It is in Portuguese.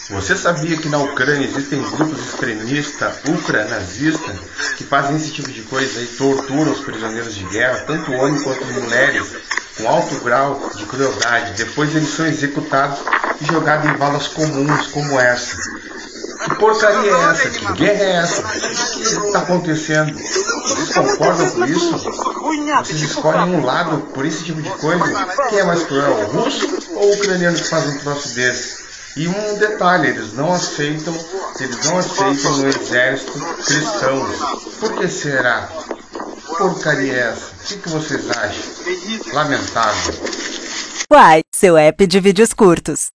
Você sabia que na Ucrânia existem grupos extremistas, ultranazistas, que fazem esse tipo de coisa e torturam os prisioneiros de guerra, tanto homens quanto mulheres, com alto grau de crueldade. Depois eles são executados e jogados em valas comuns como essa. Que porcaria é essa? Que guerra é essa? O que está acontecendo? Vocês concordam com isso? Vocês escolhem um lado por esse tipo de coisa? Quem é mais cruel, o russo ou o ucraniano que faz um troço desse? E um detalhe, eles não aceitam no exército cristãos. Por que será? Que porcaria é essa? O que vocês acham? Lamentável. Uai, seu app de vídeos curtos.